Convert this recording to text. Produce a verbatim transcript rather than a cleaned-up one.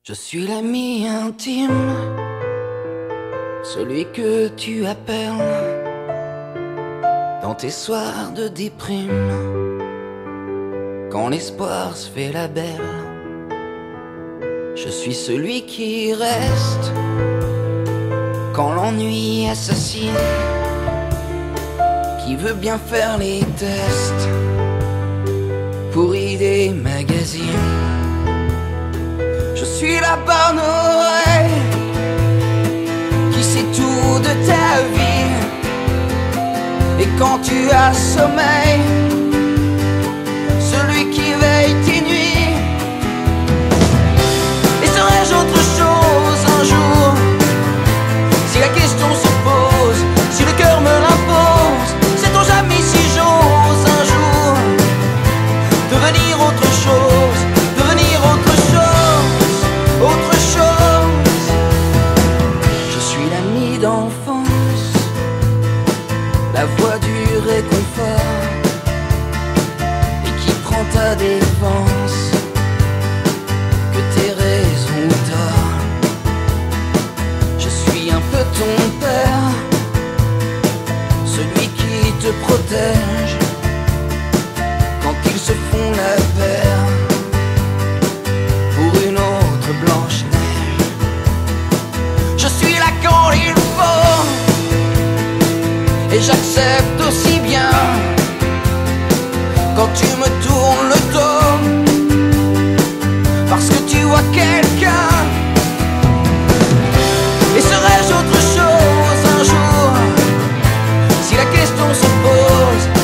Je suis l'ami intime, celui que tu appelles dans tes soirs de déprime, quand l'espoir se fait la belle. Je suis celui qui reste quand l'ennui assassine, qui veut bien faire les tests pour idées magazines. Je suis la bonne oreille qui sait tout de ta vie. Et quand tu as sommeil, celui qui veille tes nuits. Et serais-je autre chose un jour, si la question se pose, si le cœur me l'impose? Sait-on jamais si j'ose un jour devenir autre chose, devenir autre chose, autre chose? Je suis l'ami d'enfance, la voix du réconfort, et qui prend ta défense, que tes raisons ou torts. Je suis un peu ton père, celui qui te protège quand ils se font la paire pour une autre Blanche-Neige. Je suis là quand il faut, et j'accepte aussi bien quand tu me tournes le dos, parce que tu vois quelqu'un. Et serais-je autre chose un jour, si la question se pose?